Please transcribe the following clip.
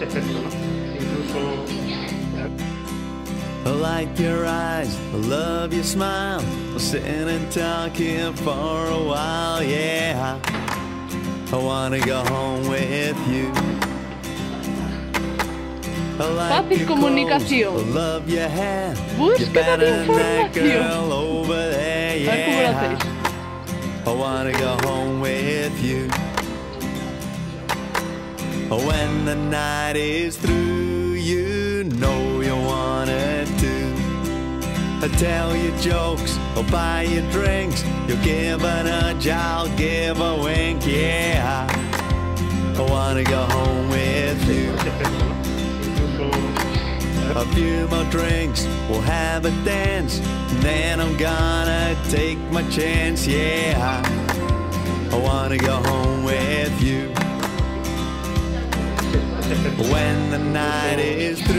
efecto, ¿no? Incluso... I like your eyes, I love your smile. We'll sit and talk here for a while, yeah. I wanna go home with you. I like Fácil your comunicación. clothes, I love your hair. Búsqueda You're better de than that información. girl over there, A ver cómo lo yeah. hacéis. I wanna go home with you. When the night is through, you know you wanna do. I tell you jokes, I'll buy you drinks. You'll give a nudge, I'll give a wink, yeah. I wanna go home with you. A few more drinks, we'll have a dance, and then I'm gonna take my chance, yeah. I wanna go home with you. When the night is through.